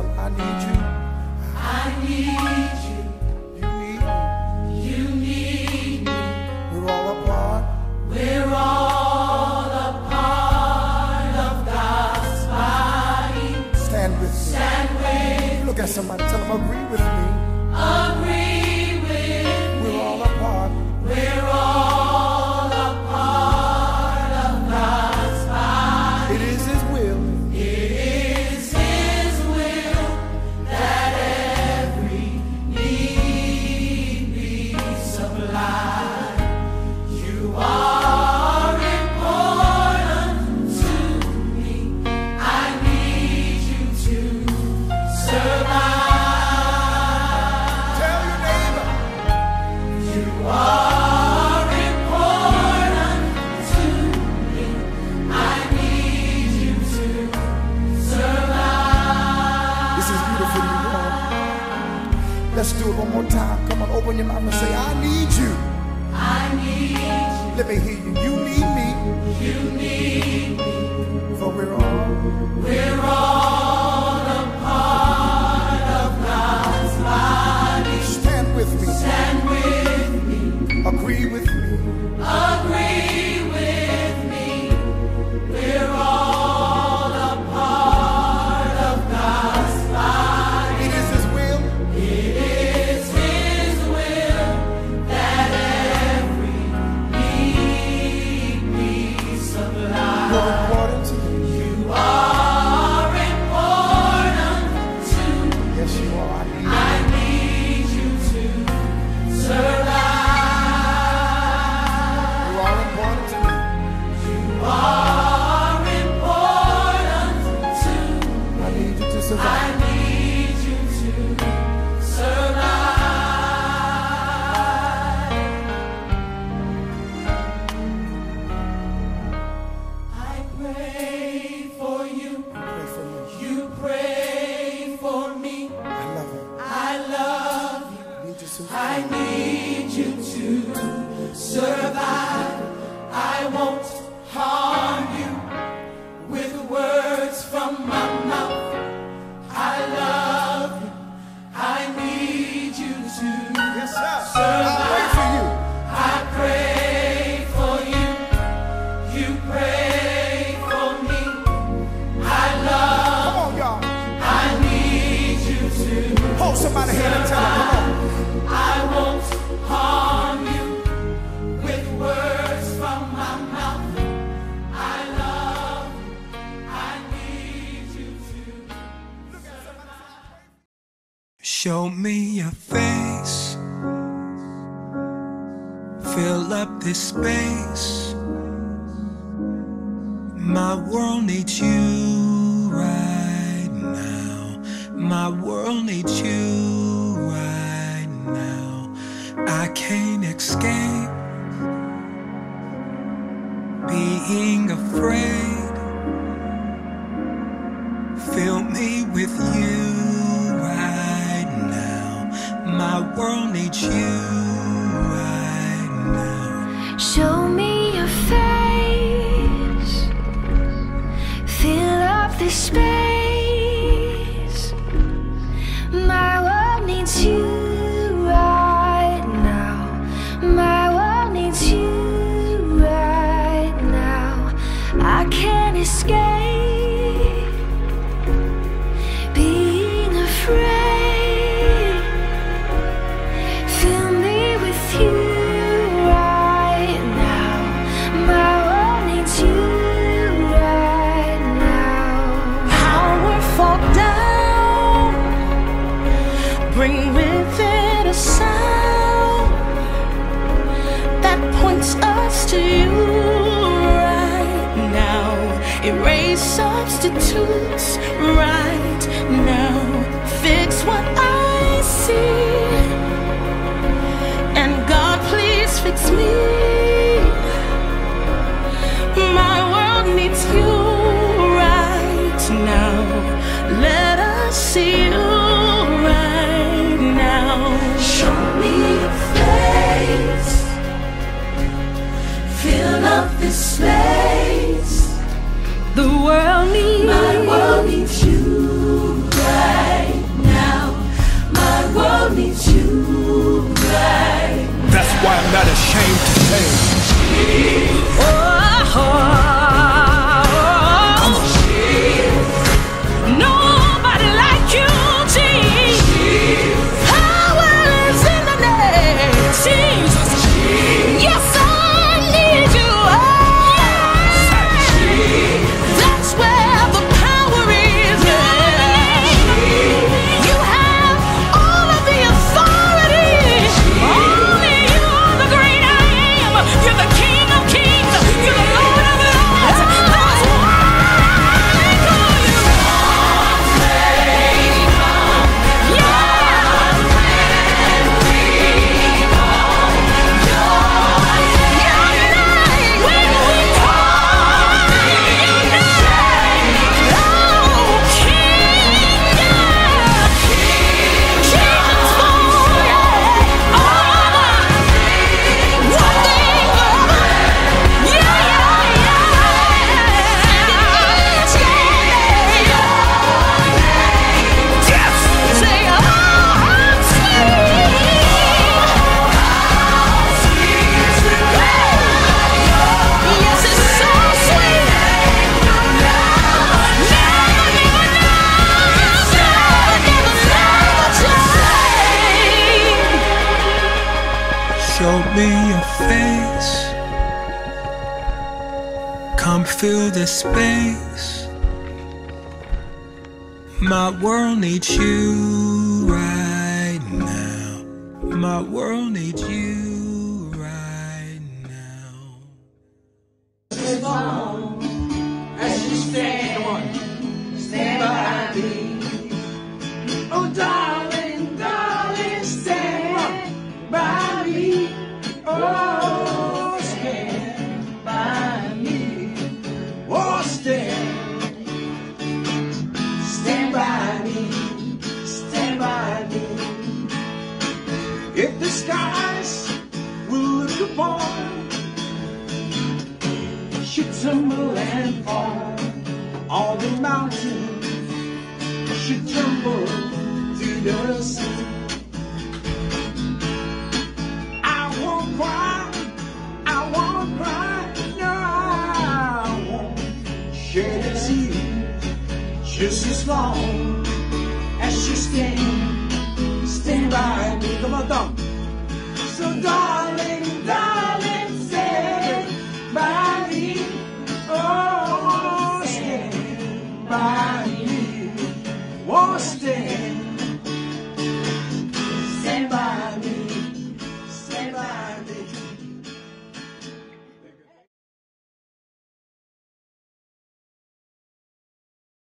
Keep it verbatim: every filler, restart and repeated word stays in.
them, I need you. I need you. You need me. You need me. We're all a part. We're all a part of God's body. Stand with me. Stand with. Look at somebody, tell them, agree with me. Agree with We're me. all a part. We're all a part of God's body. It is His will. It is His will that every need be supplied. You are important to me. I need you to survive. Tell your neighbor. You are important to me. I need you to survive. This is beautiful, you know. Let's do it one more time. Come on, open your mouth and say, I need you. I need you. Let me hear you. You need me. You need me. For we're all. We're all a part of God's body. Stand with me. Stand with me. Agree with me. Agree with me. We're all a part of God's body. It is His will. It is His will that every need be supplied. You're important to me. You are important to me. Yes, you are. I need you. I need you to survive. You are important to me. You are important to me. I need you to I survive. need you to survive. I pray for you. Pray for me. You pray for me. I love you. I love you. I need you to I survive. need you to survive. I won't harm you with words from my mouth. I love you. I need you to Yes, sir. survive. I pray for you. I pray for you. You pray for me. I love. Come on, y'all. I need you to. Hold somebody hand and tell them, come on. I won't harm you with words from my mouth. I love you. I need you to. Show me your face. Fill up this space. My world needs you right now. My world needs you right now. I can't escape being afraid. Fill me with you right now. My world needs you right now. Show me your face. Fill up this space. My world needs you right now. My world needs you right now. I can't escape being afraid. Fill me with you right now. My world needs you right now. Powerful down, bring with it a sound that points us to you right now. Erase substitutes right now. Fix what I see, and God, please fix me. My world needs you right now. Let us see you right now. Show me your face. Fill up this space. The world needs. My world needs you me your face. Come fill this space. My world needs you right now. My world needs you right now. Live on as you stand, stand by me. Oh, darling, darling, stand by me. Oh, stand by me. Oh, stand. Stand by me, stand by me. If the skies will look upon, should tumble and fall, all the mountains should tumble to the sea. I won't cry, I won't cry, no, I won't shed a tear. Just as long as you stand, stand by me. Come on, Tom. So darling, darling.